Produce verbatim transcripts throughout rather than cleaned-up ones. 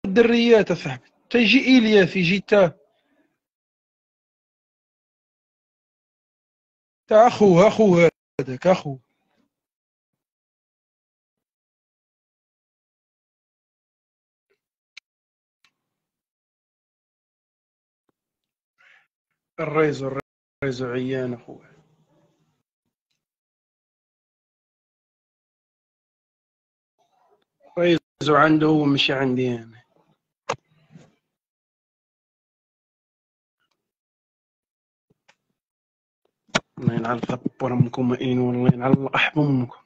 الدريات اصاحبي، تيجي إلياس يجي تا تاع اخوه اخوه هذاك اخوه. الريزو الريزو عيان اخوه. الريزو عنده هو ماشي عندي انا. الله ينعل ثبور امكم اين، والله ينعل احب امكم.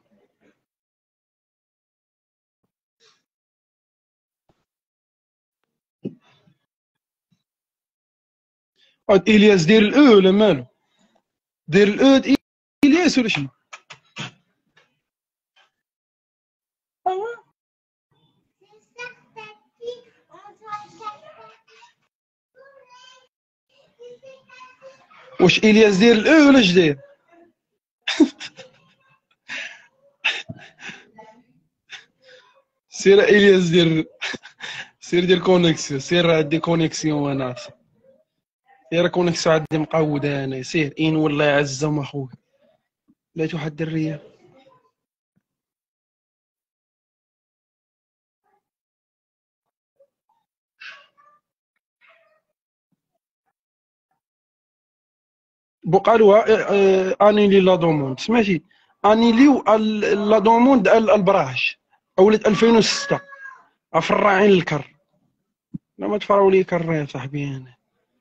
عاد الياس دير الاو ولا مالو؟ دير الاو الياس ولا شنو؟ واش الياس دير الاو ولا اش داير؟ سير الياس دير سير دير كونيكسيون، سير عندي كونيكسيون انا، سير كونيكسيون عندي مقودة انا، سير اين والله يعزهم اخويا. لقيت واحد الدرية بقالوا انيلي لا دوموند، سمعتي؟ انيليو لا دوموند البراهش اولت ألفين وستة افرعين الكر. لا ما تفرعوا لي كر يا صاحبي انا.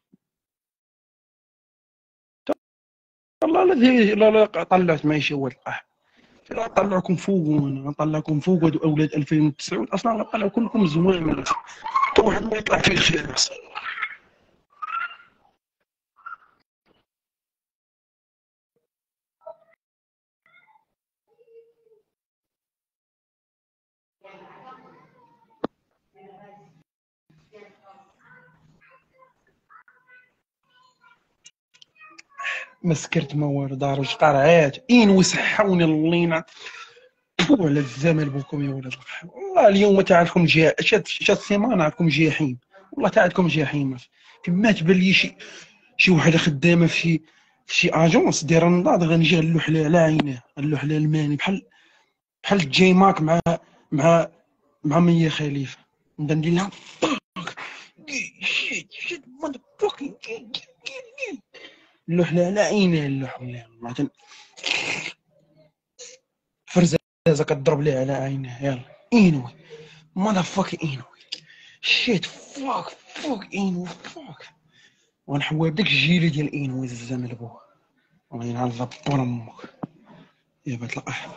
والله لا لا لا طلعت ماشي هو القح. لا نطلعكم فوق، وانا نطلعكم فوق. هادو اولاد ألفين وتسعة اصلا نطلعوا كلكم زوين، حتى واحد ما يطلع فيه خير. مسكرت ما والو، دارج قرعات اين وسحوني اللينا على الزمن بوكم يا ولاد الخ. والله اليوم تاعكم جا شات شات السيمانه عندكم جحيم، والله تاعكم جحيم. كما تبان لي شي شي وحده خدامه في شي في شي اجونس دايره نضاض، غنجي نلوح لها على عينيه، نلوح لها الماني بحال بحال جاي ماك مع مع مع مية خليفه. ندير لها شيت شيت ماذا فوكين نلوح لها على عينيه، نلوح لها والله فرزازه كضرب ليه على عينيه. يلا انوي ماذا فوك انوي شيت فوك فوك انوي فوك. ونحوي بداك الجيلي ديال انوي الزمن بوه. الله ينعل ضبور امك يا بنت القحبه.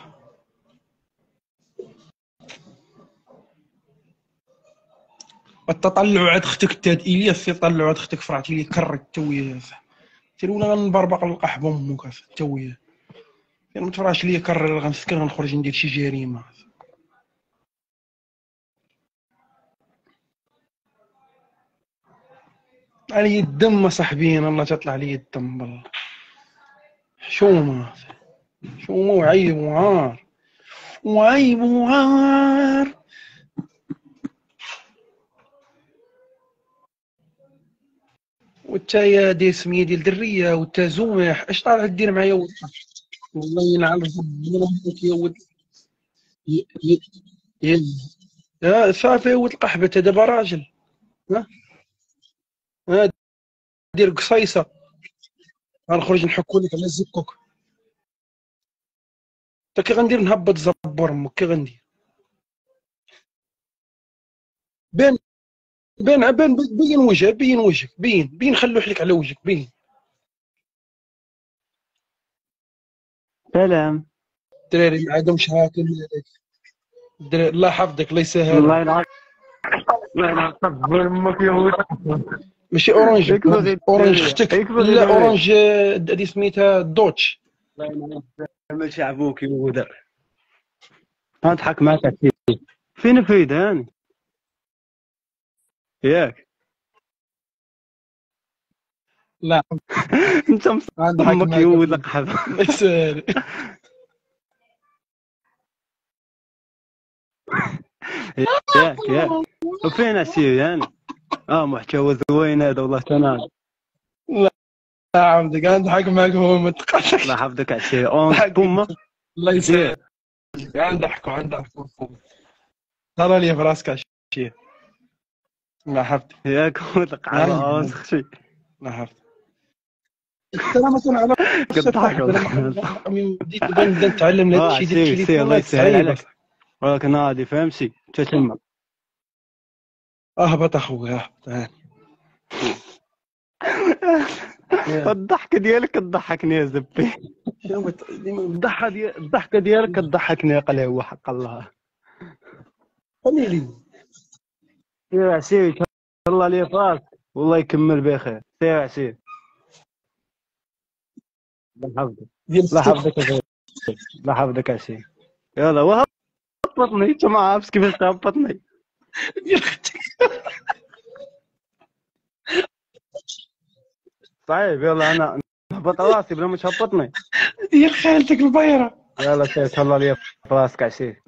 التطلع عاد اختك تاد الياس، يطلع عاد اختك فرعتي لي كرت تويا تي ولا غنبربق القحبه امك تويا. فين ما تفرعش لي كر غنسكر غنخرج ندير شي جريمه. علي الدم صاحبين، الله تطلع لي الدم بالله. حشومه حشومه وعيب وعار وعيب وعار. وتا يا دير سميه ديال دريه وتا زومح اش طالع دير معايا ولد؟ والله ينعل ربك يا ولد. ي- ي- ي- يا صافي ولد القحبه انت دابا راجل. ها ها دير قصيصه غنخرج نحكو لك على زكوك. تا كي غندير نهبط زبور امك كي غندير. بين بين بين بين وجهك بين وجهك بين بين خلوح لك على وجهك بين. سلام. الدراري ما عندهمش هاكل الدراري. الله يحفظك الله الله يسهلها. يلعن الله يلعن صبر امك يا ولد. ماشي اورانج يكبر اورانج الدريه اختك، يكبر لا الدريه. اورانج هذه سميتها دوتش. الله يلعن عمل شعبوك يا ولد. اضحك معك كثير. فين فايدة هاني ياك؟ لا انت غنضحك مصمك يا معاك ولد الله قحب. يسهل. ياك ياك وفين عشيه يعني؟ اه محتوى زوين هذا والله تنال. لا عبدك نضحك معك هو ما تقدرش. الله يحفظك عشيه اونز ضحك. بوما الله دير. يسعدك. نضحكوا نضحكوا. ترى لي في راسك عشيه. الله يحفظك. ياك وتقعد اونز خشي. الله يحفظك. ترى مثلا على كضحك بديت نبدا نتعلم هذا اه الشيء ديال سير سير الله التليفونات يسهل صعيبه. عليك. راك ناضي فهمتي تتم. اهبط اخويا اهبط هاني. الضحكه ديالك كضحكني يا زبي. شنو ديما الضحكه ديال الضحكه ديالك كضحكني يا قلاوه حق الله. خلي لي. يا عسير الله لي فاك والله يكمل بخير. سير عسير الله يحفظك. الله يحفظك يا غالي. الله يحفظك عسير. يلا وهبطني انت ما عارفش كيفاش تهبطني. ديال اختك. صعيب يلا انا نهبط راسي بلا ما تهبطني. ديال خالتك البيره. يلا سير تهلا لي في راسك عسير.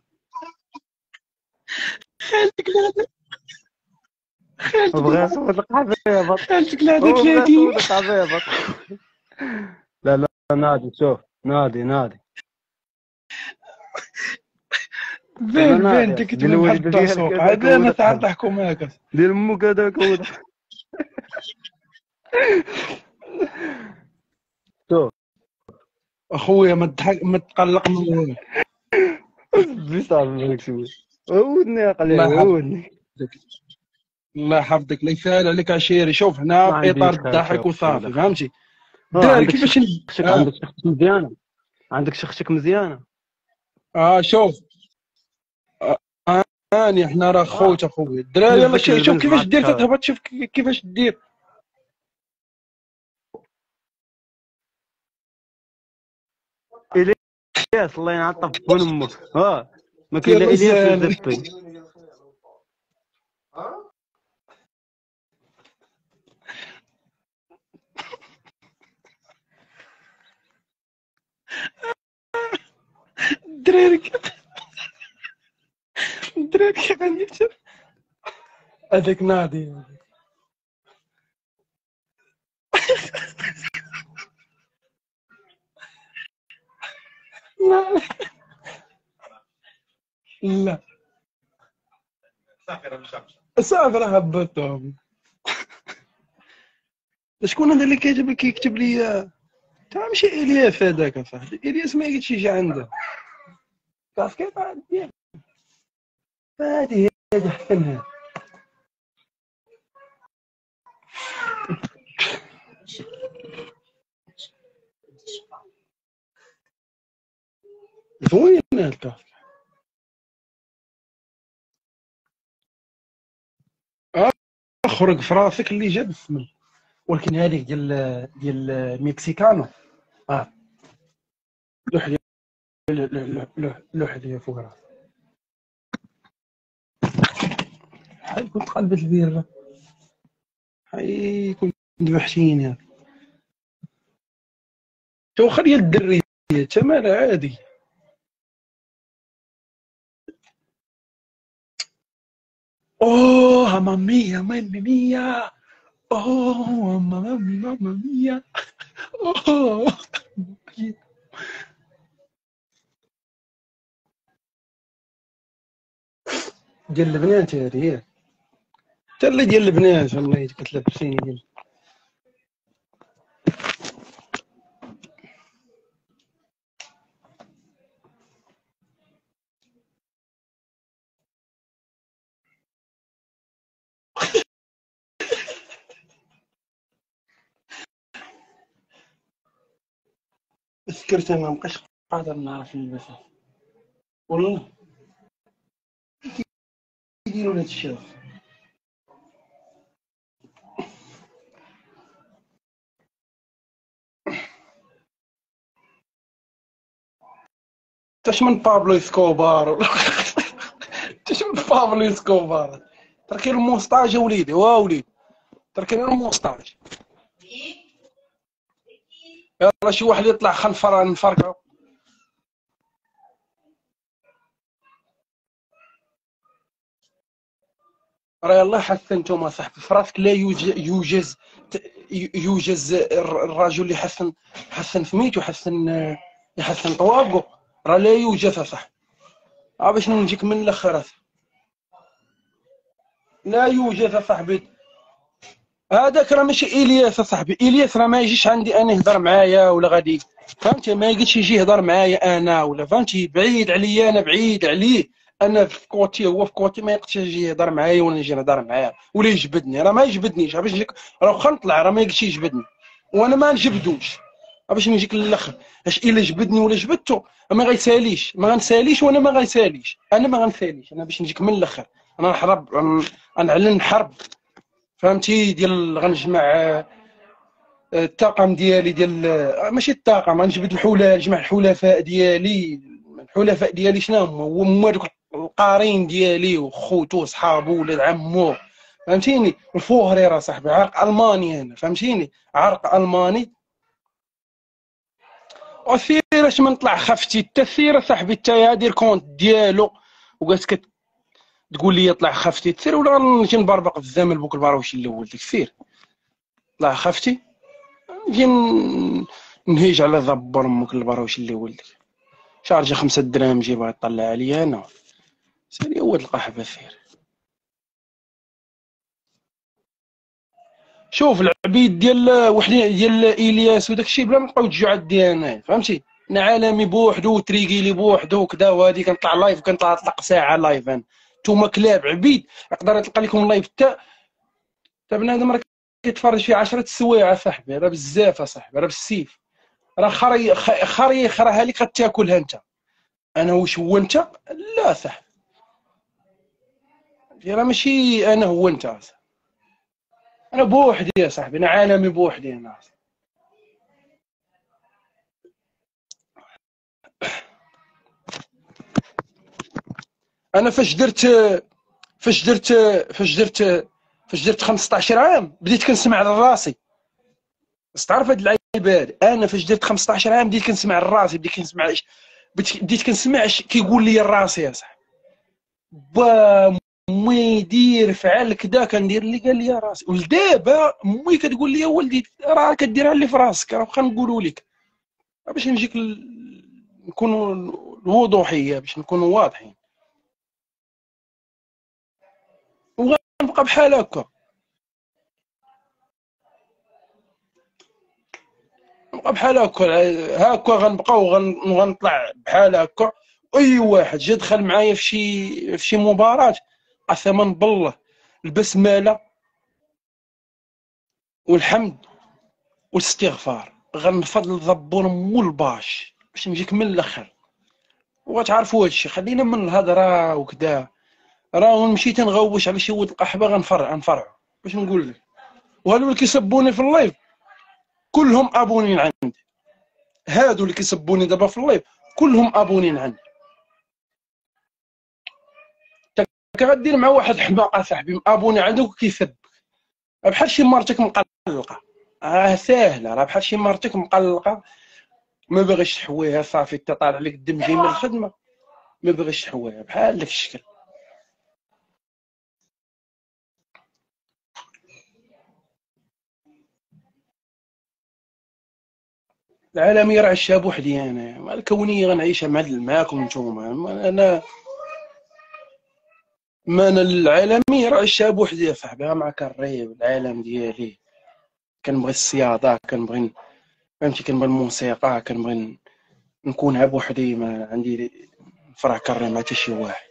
خالتك لا خالتك بغا يصوتك عبيبط. خالتك لا بغا ثلاثين. يصوتك عبيبط. لا لا نادي شوف نادي نادي. بان بان تكتب بحال التسوق عاد انا تاع نضحكوا معاك ديال امك هذاك هو. شوف اخويا ما تضحك ما تقلق من والو. بيصعب عليك شويه. عودني يا قليل عودني. الله يحفظك الله يسهل عليك عشيري. شوف هنا في اطار الضحك وصافي فهمتي. دار كيفاش عندك شختك مزيانه. عندك شختك مزيانه. اه شوف هاني احنا راه خوت اخويا الدراري. يلا شوف كيفاش دير تهبط. شوف كيفاش دير. الياس الله ينعطف بون امك. ها ما كاين لا الياس لا زبي. الدراري الدراري كيف عندي هذاك ناضي. لا لا صافي راه هبطتهم. شكون هذا اللي كيجيب كيكتب لي؟ تا ماشي الياس هذاك صاحبي. الياس ما يجيش يجي عنده كاف كيف عندي. هذه هذه حسنها. زوين الكاف. اخرج في راسك اللي جاب السمن. ولكن هذيك ديال ديال ميكسيكانو اه لوح لوح لوح لوح لي فوق راسك. حي كنت قلبت البيرة. حي كنت ذبحتيني. تو خلي الدريه تمام عادي. اوه ماما ميا ماما ميا. اوه ماما ميا ماما ميا. اوه ديال البنات هذه. حتى اللي ديال البنات والله كتلبسيني ديال. سكرت انا مابقاش قادر نعرف نلبسها والله. يديروا هاد الشيء. تاش من بابلو اسكوبار. تاش من بابلو اسكوبار. تركي الموسطاج يا وليدي. وا وليدي تركي الموسطاج. يلا شي واحد يطلع خنفر نفرقعو. راه يلاه حتى نتوما صاحبي في راسك لا يوجز يوجز يوجز الرجل اللي يحسن يحسن سميتو يحسن يحسن طواقو، راه لا يوجد صاحبي. ها باش نجيك من الاخر، لا يوجد صاحبي. هذاك راه ماشي الياس صاحبي، الياس راه ما يجيش عندي انا يهضر معايا ولا غادي، فهمتي؟ ما يجيش يجي يهضر معايا انا ولا، فهمتي؟ بعيد عليا انا، بعيد عليه. انا في كوتي هو في كوتي، ما يقدرش يجي يهضر معايا ولا نجي نهضر معاه ولا يجبدني. راه ما يجبدنيش، باش نجيك راه واخا نطلع راه ما يقدرش يجبدني، وانا ما نجبدوش. باش نجيك للاخر، اش الا جبدني ولا جبدته ما غيساليش، ما غنساليش وانا ما غيساليش، انا ما غنساليش. انا باش نجيك من الاخر، انا نحرب، غنعلن حرب، فهمتي؟ ديال غنجمع آه، الطاقم ديالي ديال آه، ماشي الطاقم، غنجبد الحوله، نجمع الحلفاء ديالي. الحلفاء ديالي شنو هما؟ هما دوك القارين ديالي وخوتو وصحابو ولاد عمو، فهمتيني؟ الفوهري راه صاحبي عرق الماني انا، فهمتيني؟ عرق الماني. وسير اش من طلع خفتي حتى سير صاحبي، حتى دير كونت ديالو وقالت تقول لي طلع خفتي، تسير ولا نجي نبربق في الزمن بوك البراوش الاول ديك. سير طلع خفتي، نجي نهيج على ضبر امك البراوش اللي ولدك. شارجه خمسة دراهم جيبها طلع عليا انا. سير يا ولد القحبه سير. شوف العبيد ديال وحدين ديال الياس وداك الشيء بلا ما نبقاو تجوع عندي انا، فهمتي؟ انا عالمي بوحدو وتريقيلي بوحدو وكذا، وهادي كنطلع لايف، كنطلع طلق ساعه لايف انا. نتوما كلاب عبيد يقدر يطلق لكم لايف حتى حتى بنادم راه كيتفرج فيه عشرة سوايع صاحبي، راه بزاف اصاحبي، راه بالسيف. راه خري خري يخراها لك غتاكلها انت. انا واش هو انت؟ لا صاحبي، راه ماشي انا هو انت. انا بوحدي يا صاحبي، انا عالمي بوحدي انا. انا فاش درت فاش درت فاش درت فاش درت خمسطاش عام بديت كنسمع لراسي. بس تعرف هاد العيبات، انا فاش درت خمسطاش عام بديت كنسمع لراسي، بديت كنسمع بديت كنسمع اش كيقول لي الراسي يا صاحبي. با مي دير فعل كدا كندير اللي قال لي راسي. ولدابا امي كتقول لي ولدي راه كديرها اللي في راسك، راه واخا نقولوا لك باش نجيك نكونوا الوضوحيه، باش نكونوا واضحين. وغنبقى بحال هكا، نبقى بحال هكا هكا غنبقى وغنطلع بحال هكا. اي واحد جا دخل معايا في شي في شي مباراه، قسما بالله البسمله والحمد والاستغفار غنفضل الضبور مو الباش باش نجيك من الاخر. وغتعرفوا هادشي، خلينا من الهضره وكذا. راه مشيت نغوش على شي ولد القحبه غنفرع غنفرعو باش نقول لك. وهادو اللي كيسبوني في اللايف كلهم ابونين عندي، هادو اللي كيسبوني دابا في اللايف كلهم ابونين عندي. كغدير مع واحد حماق صاحبي ابوني عندك وكيسبك بحال شي مرتك مقلقه. اه ساهله، راه بحال شي مرتك مقلقه ما باغيش تحويها، صافي انت طالع لك الدم جاي من الخدمه ما باغيش تحويها، بحال داك الشكل. العالميه راه عشها بوحدي انا، الكونيه غنعيشها مع معاكم نتوما. انا ما انا العالميه راه عشها بوحدي يا صاحبي، معاك الريب العالم ديالي. كنبغي الصياده، كنبغي فهمتي، كنبغي الموسيقى، كنبغي نكونها بوحدي، ما عندي فرع كري مع حتى شي واحد.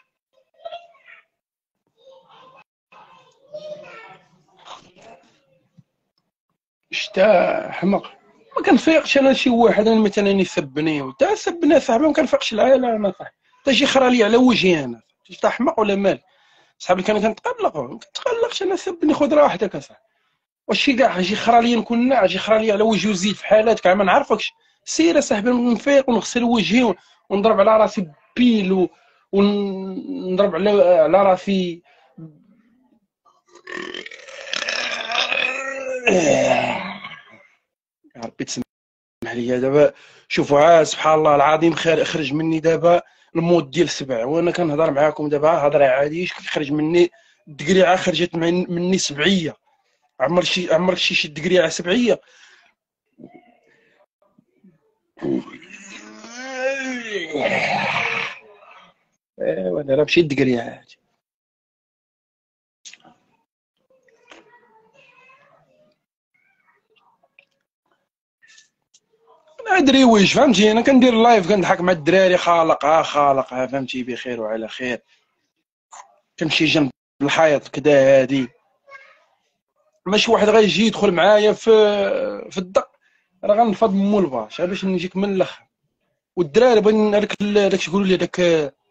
شتا حمق ما كنفيقش انا شي واحد انا مثلا يسبني وتا سبني صاحبي، ما كنفيقش العائله انا صاحبي، حتى شي خرا لي على وجهي انا. شتا حمق ولا مال صاحبي؟ كان كنتقلق ما كنتقلقش انا، سبني خذ راحتك اصاحبي. واش شي كاع شي خرا لي نكون ناعس، شي خرا لي على وجهي وزيد في حالاتك ما نعرفكش. سير صاحبي نفيق ونغسل وجهي ونضرب على راسي بيل ونضرب على على راسي يا ربي تسمح لي دابا. شوفوا عاد سبحان الله العظيم خرج مني دابا المود ديال السبع، وانا كنهضر معاكم دابا هضره عادي كيخرج مني الدقريعه خرجت من- مني سبعيه. عمر شي عمرك شي شي دقريعه سبعيه. ايوا انا راه مشيت دقريعات. انا دريويش فهمتي، انا كندير لايف كنضحك مع الدراري، خالقها خالقها فهمتي، بخير وعلى خير. كنمشي جنب الحيط كدا هادي، ماشي واحد غيجي يدخل معايا في في الدق، راه غنفض مو الباش باش نجيك من الاخر. والدراري بغيت هذاك داك يقولوا لي داك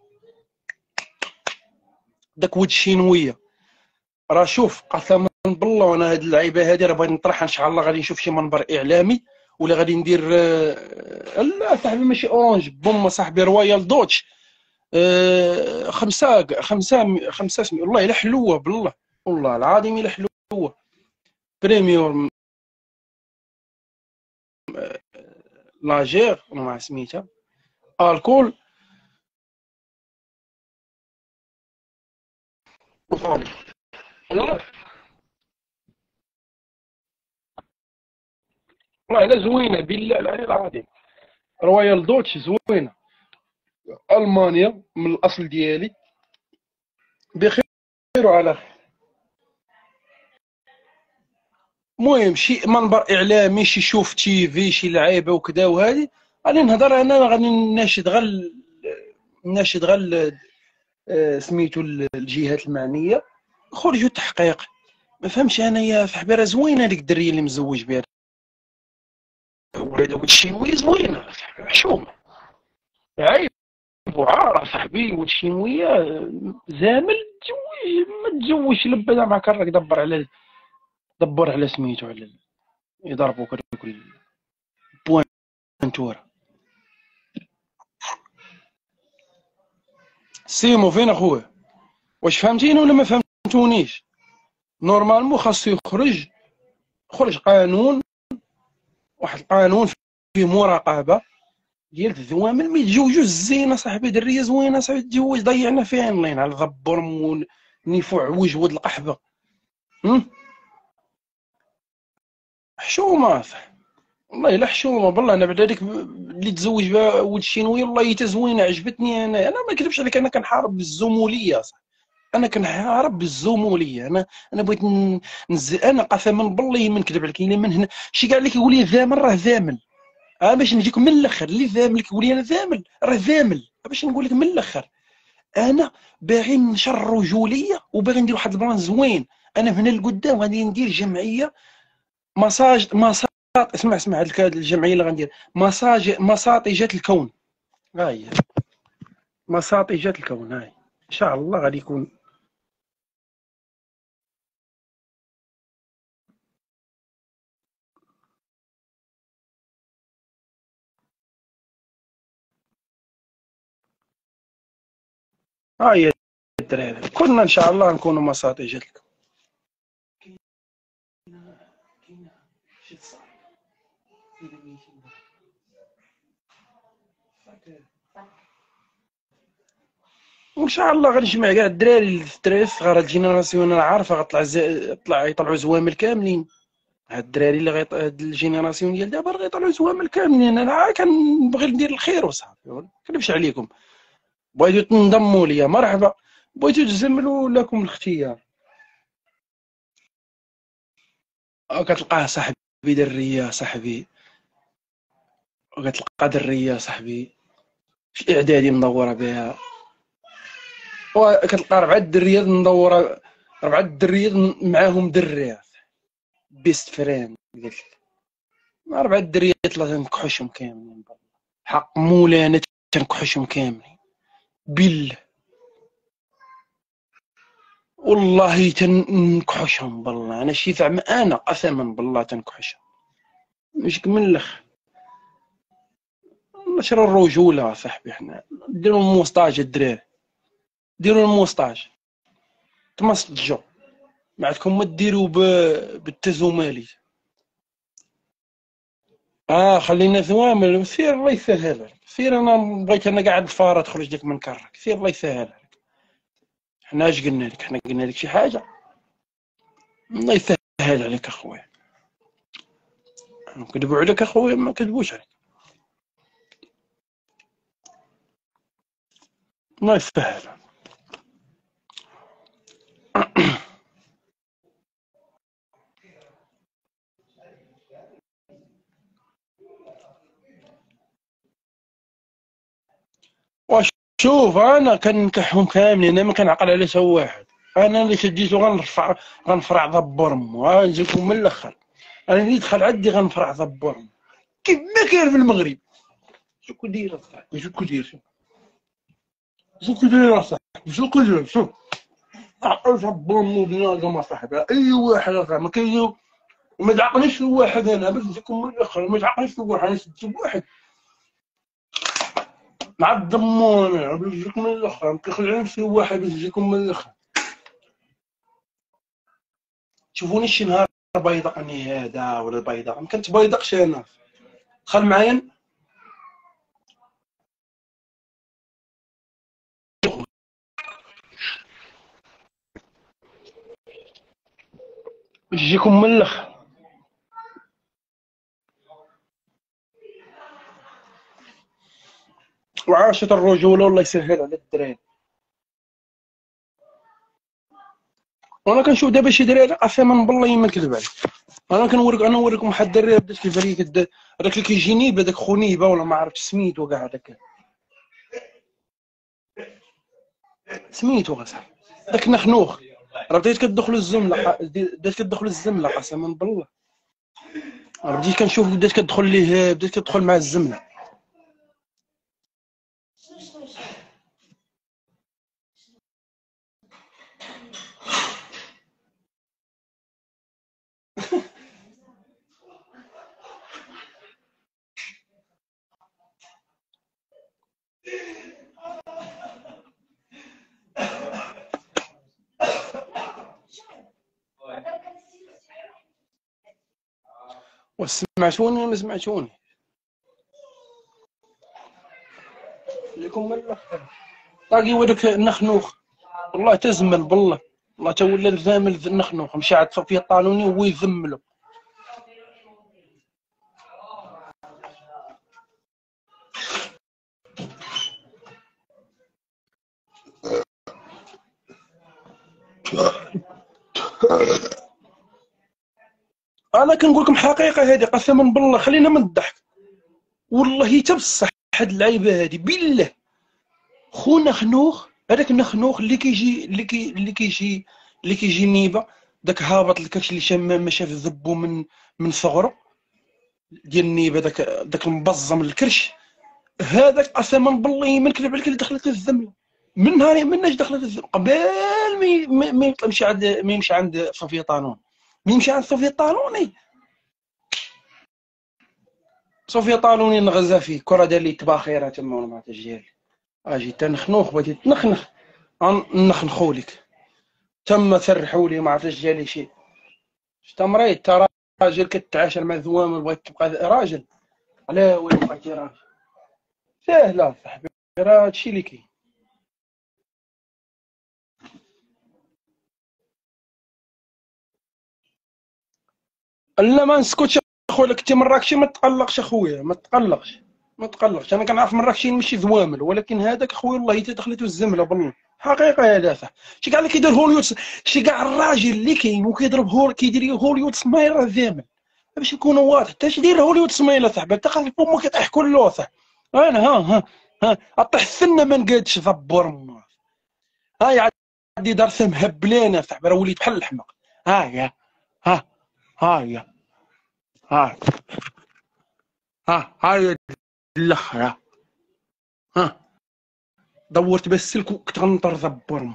داك ود الشينويه. راه شوف قسما بالله، وانا هاد اللعيبه هادي راه بغيت نطرحها ان شاء الله. غادي نشوف شي منبر اعلامي ولا غادي ندير آه، لا صاحبي ماشي اورانج بوم، صاحبي رويال دوتش. آه، خمسه خمسه خمسه سمي والله الا حلوه بالله، والله العظيم الا حلوه. بريميوم لاجير ما سميتها، الكول وصافي. والله والله الا زوينه بالله العلي العظيم. رويال دوتش زوينه، المانيا من الاصل ديالي، بخير وعلى خير. المهم شي منبر اعلامي، شي شوف تي في، شي لعيبه وكذا وهذه. غادي نهضر انا، غادي ناشد غير ناشد غير آه، سميتو الجهات المعنيه، خرجوا تحقيق. ما فهمش انايا صاحبي، راه زوينه هذيك الدريه اللي مزوج بها ولاد الشينوي، زوينه حشومه. عيب وعار صاحبي، والشينويه زامل تزوج ما تزوجش لبدا مع كرك، دبر على دبر على سميتو، على يضربوك هذوك البوانتور. سيمو فين اخويا؟ واش فهمتيني ولا ما فهمتونيش؟ نورمالمون خاصو يخرج، خرج قانون، واحد القانون فيه مراقبه ديال الذوامل ما يتزوجوش. الزينه صاحبي، دريه زوينه صاحبي تزوج، ضيعنا فيها لين على ضبر مول نيفوع وجود القحبه. حشومه والله الا حشومه بالله. انا بعد هذيك اللي تزوج بها ولد الشينوي والله حتى زوينه عجبتني. انا انا ما نكذبش عليك، انا كنحارب بالزموليه صح. انا كنحارب بالزموليه. انا انا بغيت نزل، انا قسما بالله ما نكذب عليك، الا من هنا شي كاع اللي كيقول لي ذامل راه ذامل. اه باش نجيك من الاخر، اللي ذامل كيقول لي انا ذامل راه ذامل، باش نقول لك من الاخر. انا باغي نشر الرجوليه وباغي ندير واحد البلان زوين. انا هنا لقدام غادي ندير جمعيه مساج مساج اسمع اسمع هاد الجمعيه اللي غندير، مساج مساطجة الكون. هاي مساطجة الكون، هاي ان شاء الله غادي يكون. هاي الدراري كنا ان شاء الله نكونوا مساطجة الكون. وان شاء الله غنجمع كاع الدراري الدراري الصغار، الجينيراسيون انا عارفه غطلع زي... طلع يطلعوا زوامل كاملين. هاد الدراري اللي غيط... هاد الجينيراسيون ديال دابا راه غيطلعوا زوامل كاملين. انا كنبغي ندير الخير وصافي، ما كنكذبش عليكم. بغيتو تنضموا ليا مرحبا، بغيتو تزملوا لكم الاختيار. كتلقاه صاحبي دريه صاحبي، وكتلقى دريه صاحبي في الاعدادي مدوره بها، وكتلقى ربعه الدريات مدوره، ربعه الدريات معاهم دريه بيست فريند. قلت لك ربعه الدريات لا تنكحوشهم كاملين حق مولانا، تنكحوشهم كاملين بالله والله تنكحوشهم بالله. انا شي زعما انا قسما بالله تنكحوشهم مش من الاخر. نشر الرجوله صاحبي، حنا ديروا الموسطاج الدراري، ديروا الموسطاج تمسطجوا، ما عندكم ما ديروا بالتزومالي. اه خلينا ثوامل، سير الله يسهل لك، سير. انا بغيت انا قاعد الفاره تخرج لك من كرك، سير الله يسهل لك. حنا اش قلنا لك؟ حنا قلنا لك شي حاجه؟ الله يسهل عليك اخويا، نكذبوا عليك اخويا؟ ما كذبوش عليك، الله يسهل. وشوف انا كنكحهم كاملين، انا ما كنعقل على حتى واحد، انا اللي شديتو غنرفع غنفرع ضبور مو، غنجيكم من الاخر، انا اللي دخل عندي غنفرع ضبور مو كيما كاين في المغرب. شكون داير اصاحبي؟ شكون داير؟ شكون داير اصاحبي؟ شكون داير؟ شوف عقل ضبور مو بنادم اصاحبي، اي واحد اصاحبي ما كاين، وما تعقلنيش في واحد، انا باش نجيكم من الاخر، ما تعقلنيش في واحد، انا شديت واحد مع الضمون، انا باش نجيكم من الاخر، ما كيخلعنيش في واحد باش نجيكم من الاخر. شوفوني شي نهار بيضقني هذا ولا بيضق، ما كنتبيضقش انا، دخل معايا باش يجيكم من الاخر. وعاشت الرجوله والله يسهل على الدراري. وانا كنشوف دابا شي دراري قسما بالله ما نكذب عليك، انا كنوريك، انا نوريكم واحد الدري بدات كيف لي كدا، هذاك اللي كيجي نيبه، داك خنيبه ولا ما عرفتش سميتو كاع، هذاك سميتو غصاحبي، داك نخنوخ، راه بديت كتدخل الزمله، بدات كتدخل الزمله قسما بالله، راه بديت كنشوف بدات كتدخل ليه، بدات كتدخل مع الزمله. وسمعتوني ولا ما سمعتوني؟ لكم من الاخر طاقي وداك النخنوخ، والله تزمل بالله، والله تا ولا الزامل النخنوخ، مشى عند صوفيا الطالوني وهو يزملو. انا كنقول لكم حقيقه هذه قسما بالله، خلينا من الضحك، والله تا بصح هاد اللعيبه هذه بالله، خونا خنوخ، هذاك النخنوخ اللي كيجي اللي كي اللي كيجي اللي كيجي نيبه، داك هابط الكرش اللي شام ما شاف ذبو من من صغره ديال النيبه، داك داك المبزم الكرش، هذاك قسما بالله ما نكذب عليك اللي دخلت الزمله، من نهار مناش دخلت الزمله قبل ما ما يمشي عند ما يمشي عند صوفيا طالون، ما يمشي عند صوفيا طالوني، صوفيا طالوني نغزا فيه كره دار لي تباخيره تما ولا ما عرفتش ديالي، اجي تنخنوخ بغيتي تنخنخ نخنخو لك تما، سرحوا لي ما عرفتش جالي شي، شتا مريض تا راجل كتعاشر مع ذوامل بغيت تبقى راجل، علاه وين بقيتي راجل؟ ساهله صاحبي، راه هادشي اللي كاين. لا ما نسكتش اخويا، كنتي مراكشي ما تقلقش اخويا، ما تقلقش ما تقلقش، انا كنعرف مراكشي ماشي ذوامل، ولكن هذاك اخويا والله حتى دخلتو الزمله بالله، حقيقه يا دافع، شي كاع اللي كيدير هوليوود، شي كاع الراجل اللي كاين وكيضرب هول كيدير هوليوود سمايل راه ذامل، باش نكونوا واضح، حتى اش داير هوليوود سمايل صاحبي، حتى خلي فمك يطيح كله صاحبي، انا ها ها ها اطيح السنه ما نقادش ضبور ما، ها عندي درس مهبلانه صاحبي، راه وليت بحال الحمق، ها يا ها ها يا ها ها ها الاخر، ها دورت بس السلك وكنت غنطر ضبور.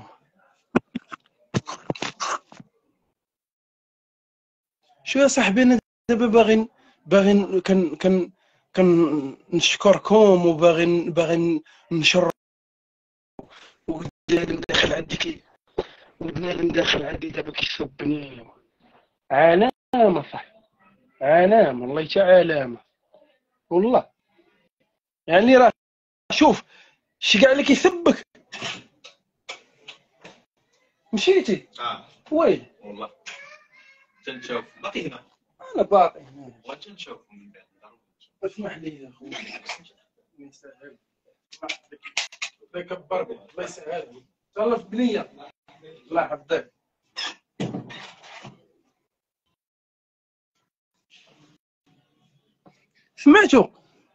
شو يا صاحبي انا دابا باغي باغي كان كان كنشكركم وباغي باغي نشر، وبنادم داخل عندي كي وبنادم داخل عندي دابا كيسبني، علامه صاحبي، علامه والله تا علامه والله، يعني راه شوف شي كاع اللي كيسبك مشيتي؟ اه وين؟ والله تنشوف باقي هنا. انا باقي هنا. وتنشوف من بعد. اسمح لي يا اخوي. الله يسهل. الله يكبرك، الله يسهل. تشرف بنية. الله يحفظك. سمعتوا؟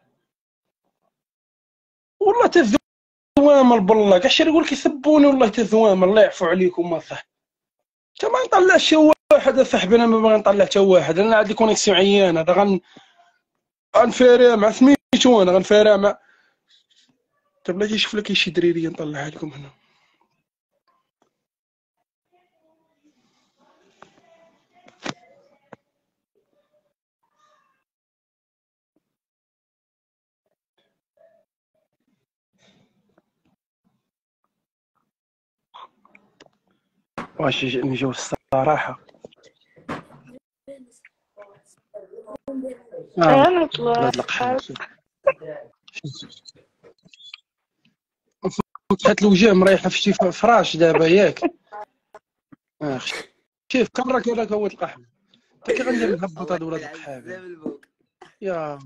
والله تزوامل بالله، كاع يقول لك يسبوني والله تزوامل، الله يعفو عليكم ما صح. انت ما نطلعش واحد اصاحبي، انا ما باغي نطلع حتى واحد، انا عندي كونيكسيون عيان، هذا غن غنفارع مع سميتو، انا غنفارع مع. طيب بلاتي نشوف لك شي دريريه نطلعها لكم هنا. واش نجيو الصراحه. اه نطلع. نطلق حالك. فتحت الوجه مريحه في شي فراش دابا ياك. اه شوف كرك هذاك هو القحم. انت كي غندير نهبط هاد ولاد القحابه يا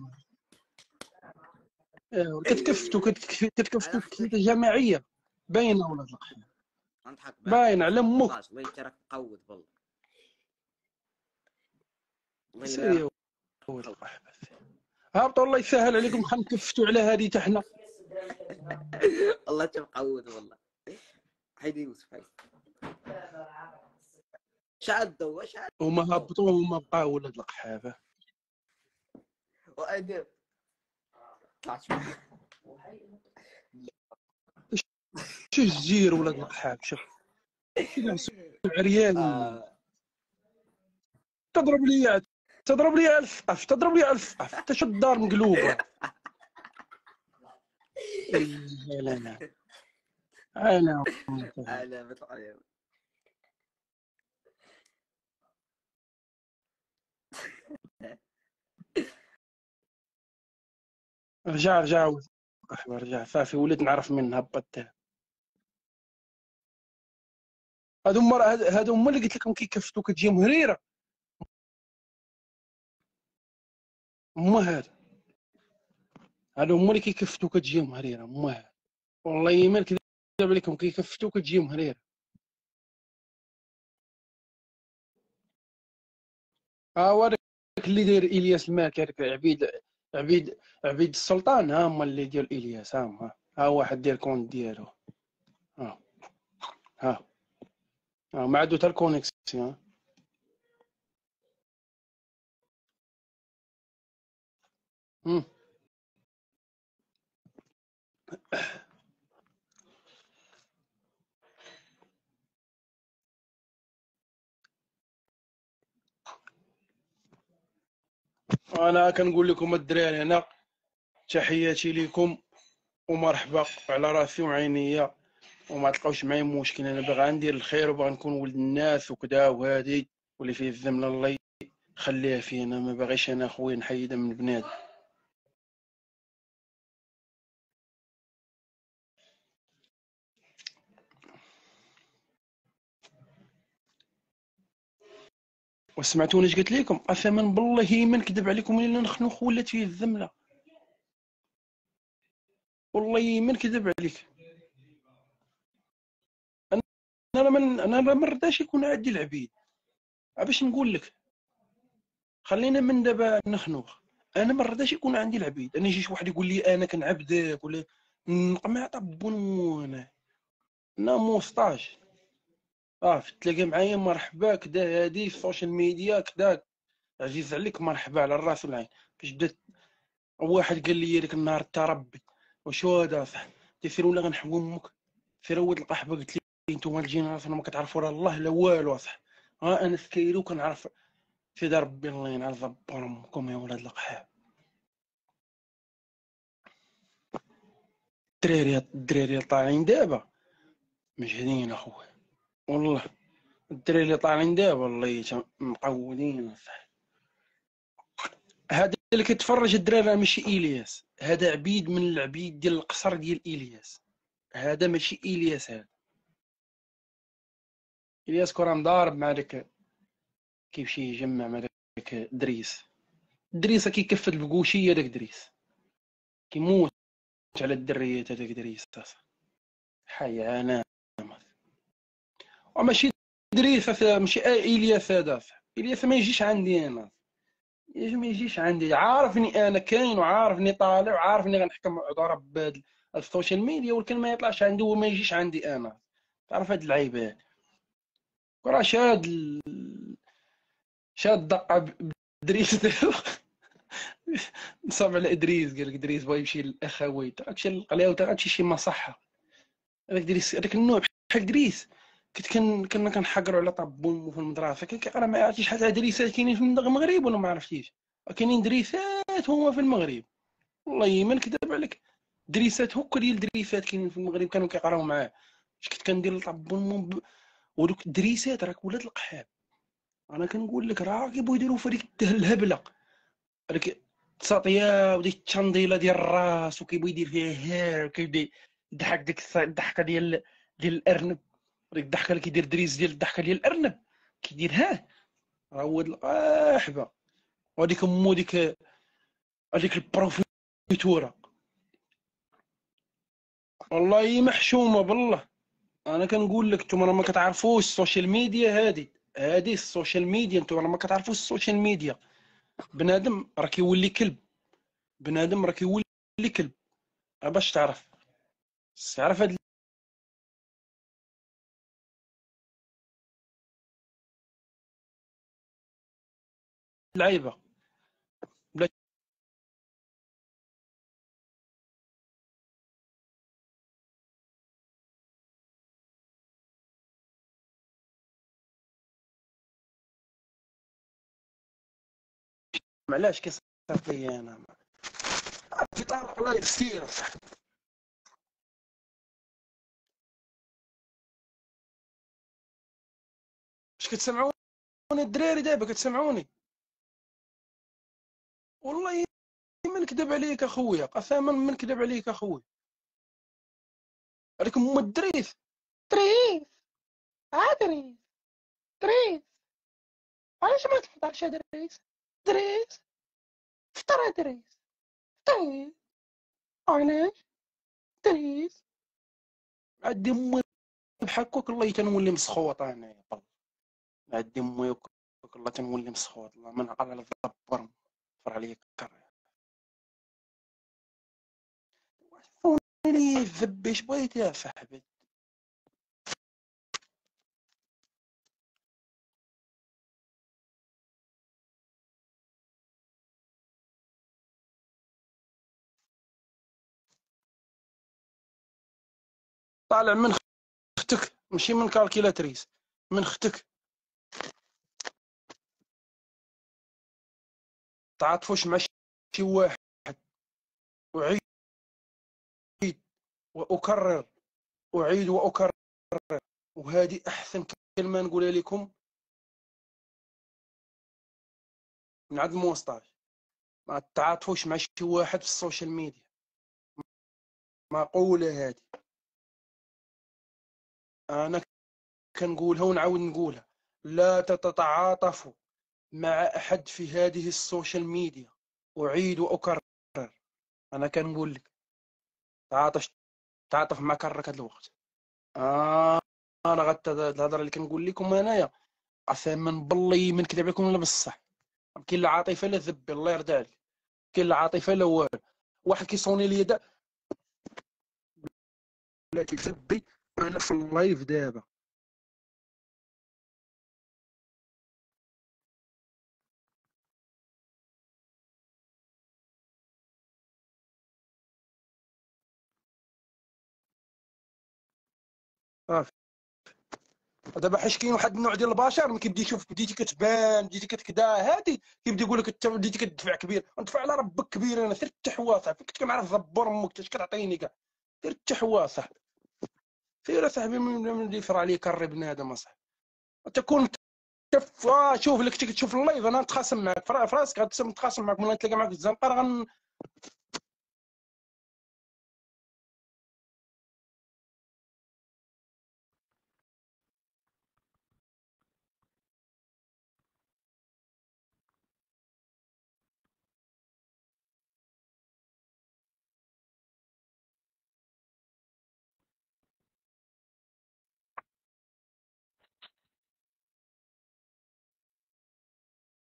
ايوا كتكفتوا كتكفتوا كتكفتوا جماعيه باينه ولاد القحابه. نضحك باين على امك. والله انت راك مقود والله. سيري ولاد القحابه هابطوا الله يسهل عليكم، خلينا نكفتوا على هذه تحنا. والله انت مقود والله. حيدي يوسف هاي شادوا شادوا هما هبطوا وهما بقاو ولاد القحابه. وادب طلعت شو الزير ولاد القحاب. شوف عريان. آه. تضرب لي تضرب لي ألف قف تضرب لي ألف قف. انت شو الدار مقلوبه. لا لا انا انا بطلع رجع رجع رجع صافي وليت نعرف من هبط. هادو هما هادو هما اللي قلت لكم كيكفتوا كتجي مهريره. هما هادو هادو هما اللي كيكفتوا كتجي مهريره. هما هادو والله ما نكذب عليكم كيكفتوا كتجي مهريره. ها هو داك اللي داير الياس الماك هذاك عبيد عبيد عبيد السلطان. ها هما اللي ديال الياس. ها هما ها واحد ديال الكونت ديالو. ها ها ها ما عندو حتى الكونيكسيون. هم انا كنقول لكم الدراري هنا تحياتي لكم ومرحبا على راسي وعينيا، وما تلقاوش معايا مشكل. انا باغي ندير الخير وباغي نكون ولد الناس وكذا، وهادي واللي فيه الذمله الله يخليها فينا. ما باغيش انا خويا نحيدها من بنادم. وسمعتوني اش قلت لكم؟ قسما بالله ما نكذب عليكم الا نخنوخ ولات فيه الذمله. والله ما نكذب عليك. انا من انا ما نرضاش يكون عندي العبيد. باش نقول لك خلينا من دابا نخنوخ. انا ما نرضاش يكون عندي العبيد. انا يجي شي واحد يقول لي انا كنعبدك ولا نقمع طبون ناموسطاج. اه تلاقى معايا مرحبا كدا، هادي السوشيال ميديا كدا عزيز عليك مرحبا على الراس والعين. باش بدات واحد قال لي ديك النهار التربي واش هذا صح تيسير ولا غنحبوا امك سير ود القحبه. قلت لي نتوما الجينيراسيون ما كتعرفوا راه الله لا والو صح. ها انا سكيرو كنعرف سيدي ربي الله ينعل زبور امكم يا ولاد القحاب. الدراري الدراري طالعين دابا مجهدين اخويا والله. الدراري اللي طالعين دابا والله مقودين صح. هذا اللي كيتفرج الدراري ماشي الياس، هذا عبيد من العبيد ديال القصر ديال الياس. هذا ماشي الياس. هذا الياس كره مضارب مع داك كيمشي يجمع مع داك دريس. دريس كيكفد البقوشيه داك دريس كيموت على الدريات هذاك دريس حيوانات. وماشي دريس ماشي الياس هذا الياس ما يجيش عندي انا يجي ما يجيش عندي عارفني انا كاين وعارفني طالع وعارفني غنحكم ضرب بهاد السوشيال ميديا ولكن ما يطلعش عندي وما يجيش عندي انا. تعرف هاد اللعيبات راه شاد ال- شاد دقه بدريس نصب على ادريس قال لك ادريس بغا يمشي للاخويت راك القلاوه غتمشي شي مصحه. هذاك دريس هذاك النوع بحال دريس كنت كن كنا كنحقروا على طابون في المدرسه كان كيقرا ما عرفتيش شحال تاع دريسات كاينين في المغرب ولا ما عرفتيش كاينين دريسات هما في المغرب والله ما نكذب عليك دريسات هكا ديال دريسات كاينين في المغرب كانوا كيقراو معاه اش كنت كندير لطابون ب... ودوك الدريسات راك ولاد القحاب. انا كنقول لك راه كيبغيو يديروا في هذيك الهبله هذيك الساطيه وديك التشانديله ديال الراس وكيبغي يدير فيها هير وكيبدا يضحك ديك الص- الضحكه ديال ديال الارنب ديك الضحكه اللي كيدير دريس ديال الضحكه ديال الارنب كيدير ها راه هو هاد القاحبه. وهذيك امو ديك هذيك البروفيتوره والله محشومه بالله. انا كنقول لك نتوما راه ما كتعرفوش السوشيال ميديا هادي هادي السوشيال ميديا نتوما راه ما كتعرفوش السوشيال ميديا. بنادم راه كيولي كلب بنادم راه كيولي كلب راه باش تعرف تعرف هاد اللعيبه بلا علاش كيصير فيا انا في طارق الله يستير. اش كتسمعوني الدراري دابا كتسمعوني والله ما نكذب عليك اخويا قسما ما نكذب عليك اخويا. هذيك ام الدريس دريس اه دريس دريس علاش ما تفطرش يا دريس دريس فطر يا دريس دريس علاش دريس عدي امي بحكوك الله تنولي مسخوط انايا عدي امي وكك الله تنولي مسخوط الله من عقل على الضبر فر عليك كره لي الذب ايش بغيت يا صاحبي. طالع من اختك ماشي من كالكيلاتريس من اختك تعاطفوش مع شي واحد أعيد وأكرر أعيد وأكرر وهذه أحسن كلمة نقولها لكم من عند الموسطاج. ما تعاطفوش مع شي واحد في السوشيال ميديا مقولة هذه أنا كنقولها ونعاود نقولها لا تتعاطفوا مع أحد في هذه السوشيال ميديا. أعيد وأكرر أنا كنقول لك تعاطف تعاطف مع كرك هذا الوقت. آه أنا غت الهضرة اللي كنقول لكم أنايا قسما بالله من كذب عليكم ولا بصح كاين لا عاطفه لا ذب الله يرضى عليك كاين لا عاطفه لا والو. واحد كيصوني لي دا لا تذبي انا في اللايف دابا صافي. دابا حيت كاين واحد النوع ديال البشر ملي كيبدا يشوف بديتي كتبان بديتي كتكدا هادي كيبدا يقول لك انت بديتي كتدفع كبير ندفع على ربك كبير انا سير التحوا صاحبي كنت كنعرف زبور امك اش كتعطيني كاع سير التحوا صاحبي سير صاحبي من يفرع عليك الري بنادم صاحبي تكون شوف شوف لك تشوف اللايف انا نتخاصم معك في راسك غنتخاصم معك ملي نتلاقى معك في الزنقه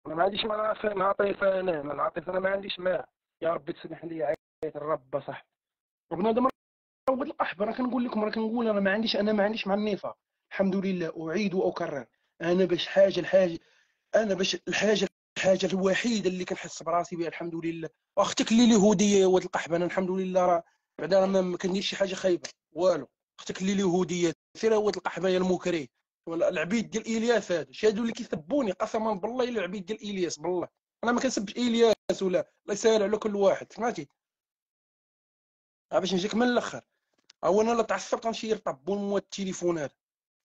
انا ما عنديش مع العاطفه، انا انا العاطفه انا ما عنديش معاه. يا ربي تسمح لي، عيط الرب صح. وبنادم راه ولد القحب، راه كنقول لكم، راه كنقول انا ما عنديش انا ما عنديش مع النفاق. الحمد لله، اعيد واكرر. انا باش حاجه الحاجه انا باش الحاجه الحاجه الوحيده اللي كنحس براسي بها الحمد لله. واختك اللي اليهوديه يا ولد القحب، انا الحمد لله راه بعدا ما ما كنديرش شي حاجه خايبه والو. اختك اللي اليهوديه سير يا ولد القحبه يا المكري. ولا العبيد ديال الياس هادو شادو اللي كيسبوني قسما بالله الا العبيد ديال الياس بالله. انا ما كنسبش الياس ولا الله يسهل على كل واحد سمعتي. ها باش نجيك من الاخر، هو انا لا تعصبت غنمشي يرطبوا مو التليفون هذا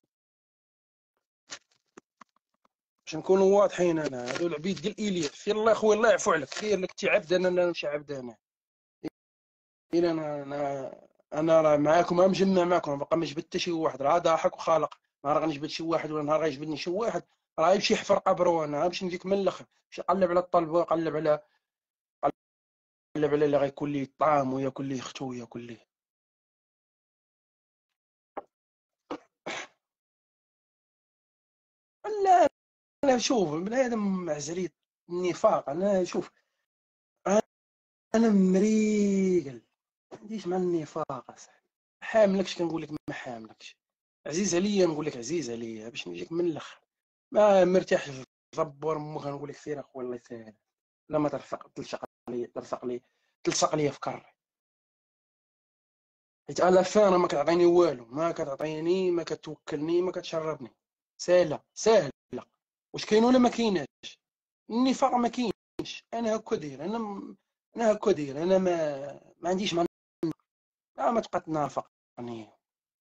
باش نكونوا واضحين. انا هادو العبيد ديال الياس سير الله اخويا الله يعفو عليك، سير لك انت عبد انا لا نمشي عبد انا. إلا انا انا انا راه معاكم مجمع معاكم باقا ما جبت حتى شي واحد، راه ضاحك وخالق. نهار غنجبد شي واحد ولا نهار غيجبدني شي واحد راه يمشي يحفر قبره. انا باش نجيك من الاخر باش يقلب على الطلبه ويقلب على قلب على اللي غيكون ليه الطعام وياكل ليه اختو وياكل ليه. لا انا شوف بنادم عزريت النفاق. انا شوف انا مريقل ما عنديش مع النفاق اصاحبي. حاملكش كنقول لك ما حاملكش، عزيز عليا نقول لك عزيز عليا باش نجيك من الاخر. ما مرتاح في ضبور مو كنقول لك سير اخويا الله يسهل. لا ما ترفق تلصق لي تلصق لي تلصق لي في كري. حيت انا فانا ما كتعطيني والو، ما كتعطيني ما كتوكلني ما كتشربني. ساهله ساهله. واش كاين ولا ما كايناش؟ النفاق ما كاينش. انا هكا داير انا م... انا هكا داير انا ما ما عنديش مع آه ما تبقى تنافقني.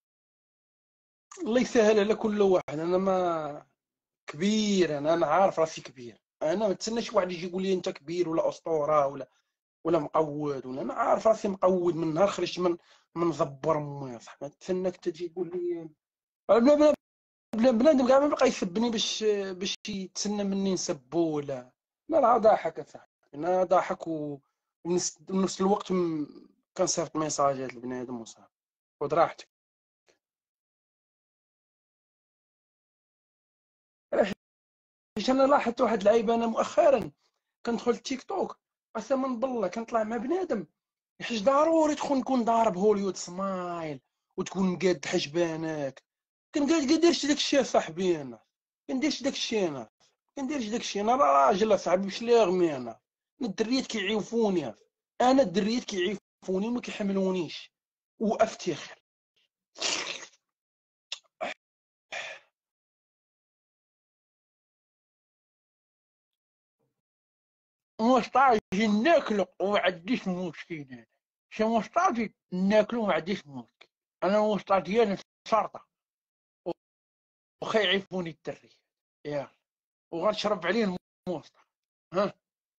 الله يسهل على كل واحد. انا ما كبير، انا انا عارف راسي كبير. انا ما تسناش واحد يجي يقول لي انت كبير ولا اسطوره ولا ولا مقود. ولا انا عارف راسي مقود من نهار خرجت من من زبر امي صح. ما تسناك تجي تقول لي بلا بلا بلا بنادم كاع ما بقى يسبني باش باش يتسنى مني نسبو ولا لا لا ضاحك اصاحبي. انا ضاحك و... ونفس نفس الوقت م... كنصيفط ميساجات لبنادم وصافي. خذ راحتك. علاش؟ حيت انا لاحظت واحد العيب انا مؤخرا. كندخل التيك توك قسما بالله كنطلع مع بنادم حيت ضروري تكون نكون ضارب هوليود سمايل وتكون مقاد حجبانك. كنديرش داك الشيء صاحبي. انا كنديرش داك الشيء. انا كنديرش داك الشيء. انا راجل اصاحبي باش لا يغمي. انا الدريات كيعيفوني. انا الدريات كيعيفوني وما كيحملونيش وافتخر. مستعجي ناكلو وما عنديش مشكل. شي مستعجي ناكلو وما عنديش مشكل. انا مستعجيان شرطه وخا يعيفوني الدري يا وغنشرب عليه الموسط. ها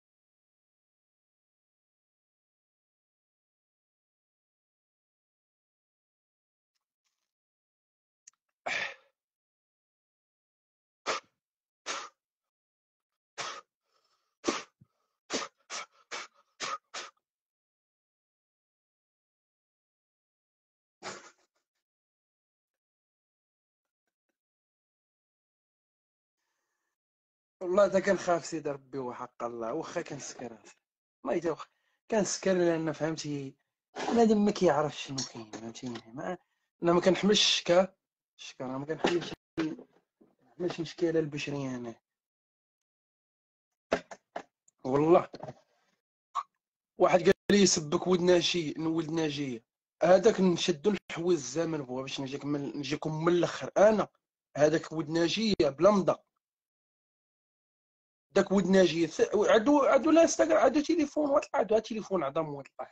والله تا كنخاف سيدي ربي وحق الله واخا كنسكر. ما يتا واخا كنسكر لان فهمتي بنادم ما كيعرفش شنو كاين فهمتيني. ما انا ما كنحملش الشكا الشكا راه ما كنحملش ماشي مشكله البشريه انا والله. واحد قال لي يسبك ولد ناجي ولد ناجيه هذاك نشدو نحوي الزمن بوا باش نجيك من نجيكم من الاخر. انا هذاك ولد ناجيه بلا مضى. داك ولد ناجيه عندو عندو الانستغرام عندو تليفون وطلع عندو تليفون عظم وطلع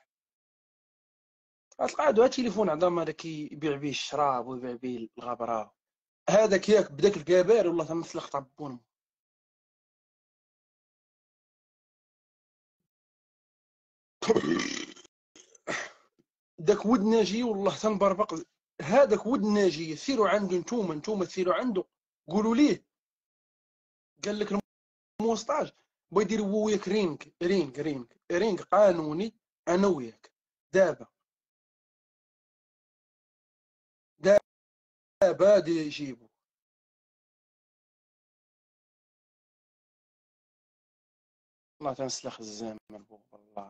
تلقى عندو تليفون عظم هذا كيبيع بيه الشراب ويبيع بيه الغبره. هذاك ياك بداك الكبار والله تمسلخ طبون. داك ود ناجي والله تنبربق. هذاك ود ناجي سيروا عنده نتوما نتوما سيروا عنده قولوا ليه قال لك الموسطاج بغا يدير هو وياك رينغ رينغ رينغ رينغ قانوني انا وياك دابا دابا غادي يجيبو والله تنسلخ الزمن بو والله،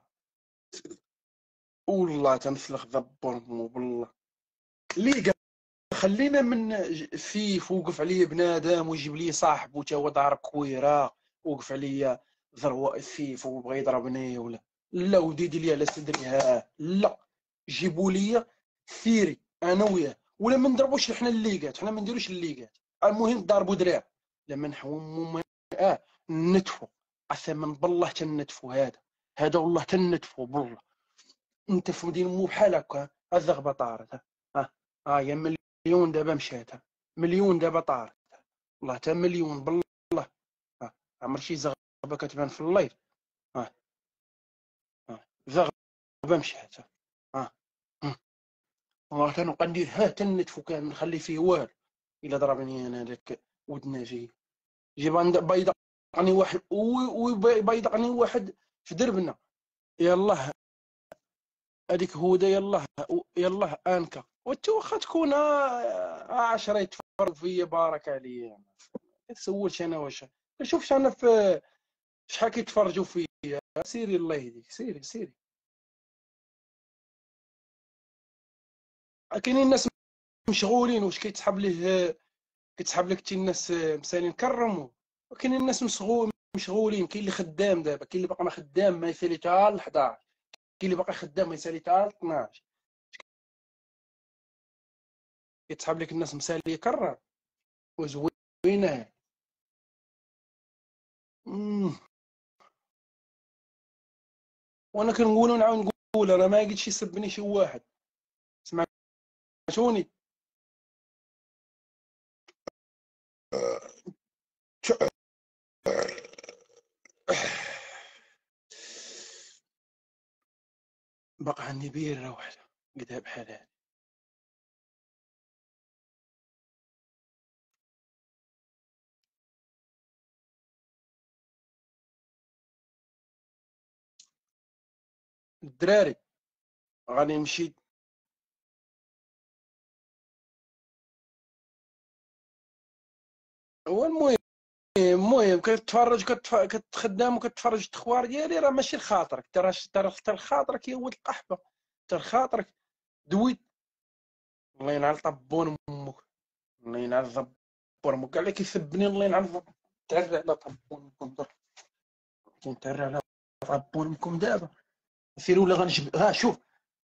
والله تنسلخ ذبر مو بالله. ليه خلينا من السيف وقف عليه بنادم ويجيب لي صاحبه تا هو ضارب كويره وقف عليا ذروه السيف وبغى يضربني ولا لا وديدي لي على صدري ها لا، جيبوا لي ثيري انا وياه ولا ما نضربوش حنا الليقات، حنا ما نديروش الليقات، المهم ضربوا دراب لما نحوموا اه نتفوا قسما بالله تنتفوا. هذا هذا والله تنتفوا بالله. انت في مدينه مو بحال هكا الزغبه طارت ها ها, ها يا مليون دابا مشات، مليون دابا طارت والله تا مليون بالله. ها عمر شي زغبه كتبان في اللايف. ها ها زغبه مشات. ها والله تنبقى ندير ها تنتفو كان نخلي فيه والو. الا ضربني انا داك ودنا جي جيب بيضقني واحد وبيضقني واحد في دربنا. يلاه هذيك هدى يلاه يلاه انكا وانت واخا تكون عشرة يتفرج فيا بارك عليا ما تسولش انا واش شوفش انا في شحال كيتفرجوا فيا. سيري الله يهديك سيري سيري. كاينين الناس مشغولين واش كيتسحب ليه كيتسحب لك الناس مسالين كرموا، وكاينين الناس مشغول مشغولين. كاين اللي خدام دابا، كاين اللي باقي ما خدام ما يسالي حتى ل حداش، كاين اللي باقي خدام ما يسالي حتى ل اثناش. كيتسحب لك الناس مسالي يكرر وزوينه. وانا كنقول ونعاود نقول انا ما قلتش يسبني شي واحد. سمعتوني بقى عندي بيره واحده قدها بحال هادي. الدراري غادي نمشي هو المهم المهم كتفرج كتخدم وكتفرج التخوار ديالي راه ماشي لخاطرك، ترى ترى خاطرك يا ولد القحبه، ترى خاطرك دويت. الله ينعل طبون امك، الله ينعل ضبور امك كاع اللي كيسبني الله ينعل تعرى على طبون امكم درك، تعرى على طبون امكم دابا سيروا ولا غنجب. ها شوف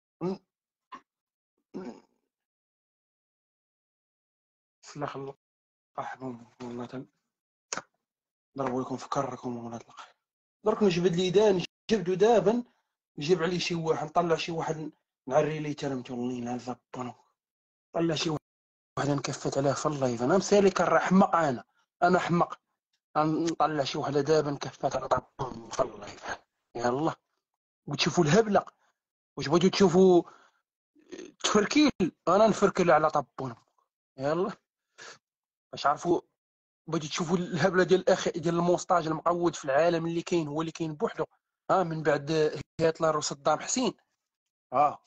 سلاخ القحبه والله ضربوا لكم في كركم ولاد القحبه. درك نجبد لي دان جبدو دابا نجيب عليه شي واحد نطلع شي واحد نعري ليه تلمتو الله ينعل ضبون. طلع شي واحد نكفت عليه في اللايف انا مسالي كان حمق انا انا حمق نطلع شي وحده دابا نكفت على طبهم في اللايف. يلا وتشوفوا الهبله واش بغيتو تشوفوا تفركيل انا نفركل على طبون. يلا باش عرفوا بغيتو تشوفوا الهبله ديال الاخ ديال الموستاج المقود في العالم اللي كاين هو اللي كاين بوحدو. ها من بعد هتلر وصدام حسين. ها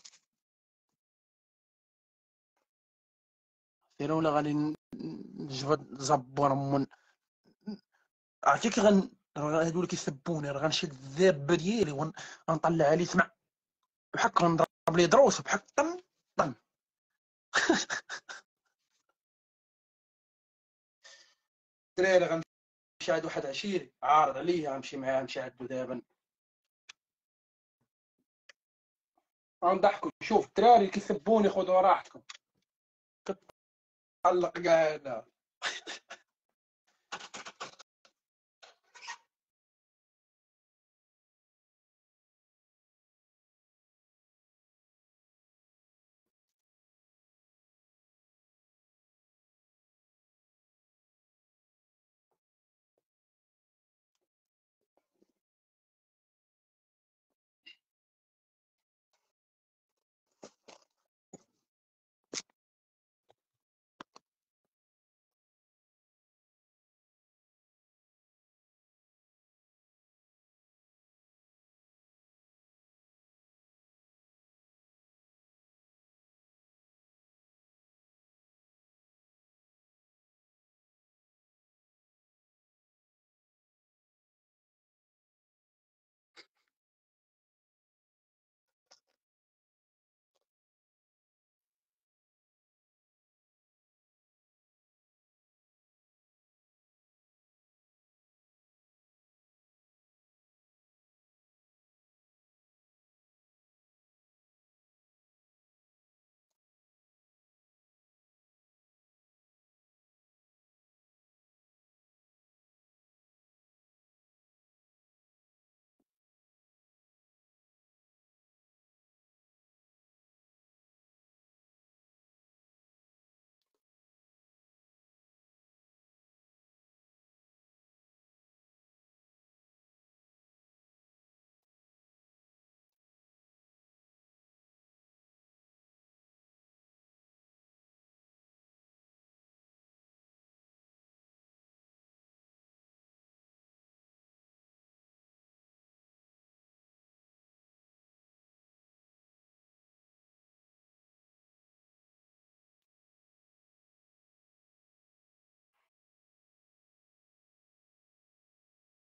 سيروا ولا غادي نجبد زبور من عرفتي كي غن هادو اللي كيسبوني راه غنشد الذابه ديالي ونطلع عليه سمع بحال غنضرب ليه دروس بحال طن طن. الدراري غنمشي عند واحد عشيري عارض عليه غنمشي معاه نمشي عندو دابا غنضحكوا. شوف الدراري اللي كيسبوني خذوا راحتكم كتعلق كاع هذا